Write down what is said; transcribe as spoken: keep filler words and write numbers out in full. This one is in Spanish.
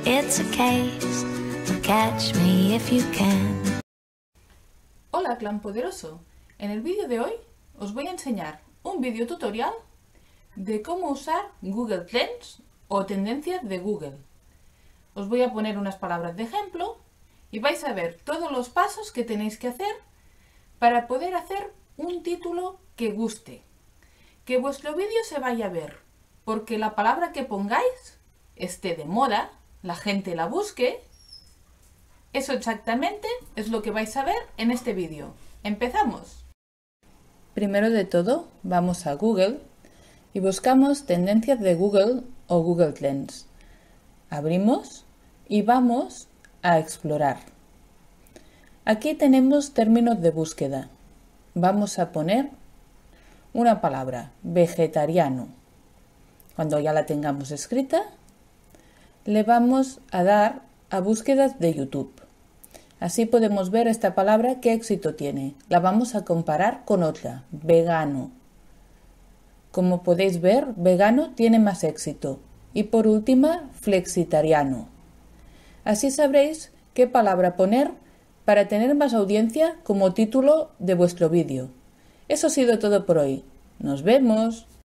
It's a case of catch me if you can. Hola clan poderoso, en el vídeo de hoy os voy a enseñar un vídeo tutorial de cómo usar Google Trends o tendencias de Google. Os voy a poner unas palabras de ejemplo y vais a ver todos los pasos que tenéis que hacer para poder hacer un título que guste, que vuestro vídeo se vaya a ver, porque la palabra que pongáis esté de moda, la gente la busque. Eso exactamente es lo que vais a ver en este vídeo. ¡Empezamos! Primero de todo, vamos a Google y buscamos tendencias de Google o Google Trends. Abrimos y vamos a explorar. Aquí tenemos términos de búsqueda. Vamos a poner una palabra, vegetariano. Cuando ya la tengamos escrita, le vamos a dar a búsquedas de YouTube. Así podemos ver esta palabra qué éxito tiene. La vamos a comparar con otra, vegano. Como podéis ver, vegano tiene más éxito. Y por última, flexitariano. Así sabréis qué palabra poner para tener más audiencia como título de vuestro vídeo. Eso ha sido todo por hoy. ¡Nos vemos!